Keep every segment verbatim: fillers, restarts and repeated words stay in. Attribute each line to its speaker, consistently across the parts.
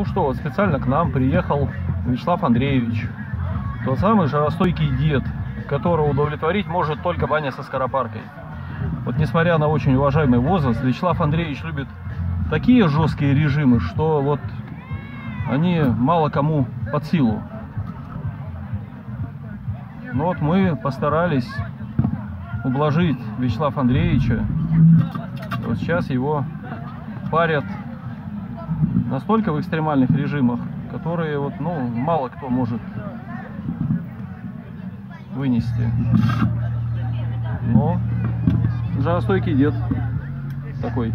Speaker 1: Ну что, вот специально к нам приехал Вячеслав Андреевич. Тот самый жаростойкий дед, которого удовлетворить может только баня со скоропаркой. Вот несмотря на очень уважаемый возраст, Вячеслав Андреевич любит такие жесткие режимы, что вот они мало кому под силу. Но вот мы постарались ублажить Вячеслава Андреевича. Вот сейчас его парят настолько в экстремальных режимах, которые вот, ну, мало кто может вынести. Но жаростойкий дед такой.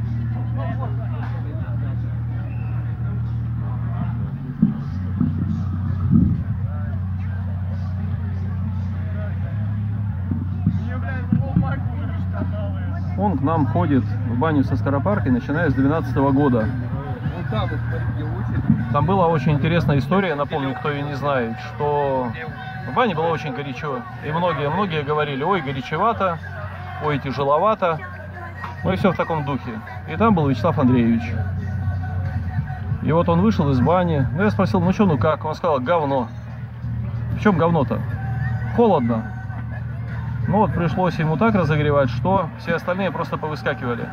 Speaker 1: Он к нам ходит в баню со скоропаркой, начиная с две тысячи двенадцатого года. Там была очень интересная история, напомню, кто ее не знает, что в бане было очень горячо. И многие-многие говорили: ой, горячевато, ой, тяжеловато. Ну и все в таком духе. И там был Вячеслав Андреевич. И вот он вышел из бани. Ну я спросил: ну что, ну как? Он сказал: говно. В чем говно-то? Холодно. Ну вот пришлось ему так разогревать, что все остальные просто повыскакивали.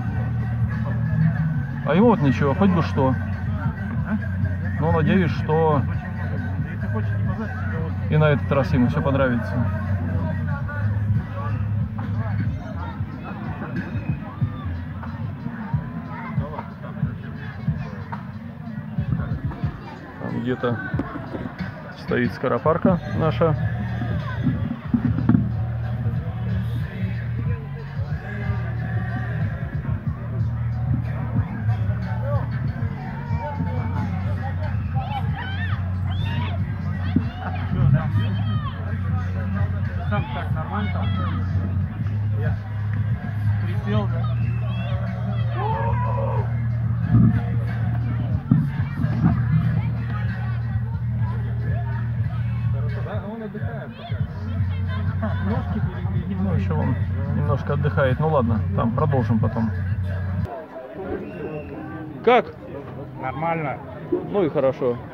Speaker 1: А ему вот ничего, хоть бы что. Но надеюсь, что и на этот раз ему все понравится. Там где-то стоит скоропарка наша.
Speaker 2: Сам так нормально там? Я присел, да? Да, он отдыхает пока. Ножки были.
Speaker 1: Ну, еще он немножко отдыхает. Ну ладно, там продолжим потом. Как?
Speaker 2: Нормально.
Speaker 1: Ну и хорошо.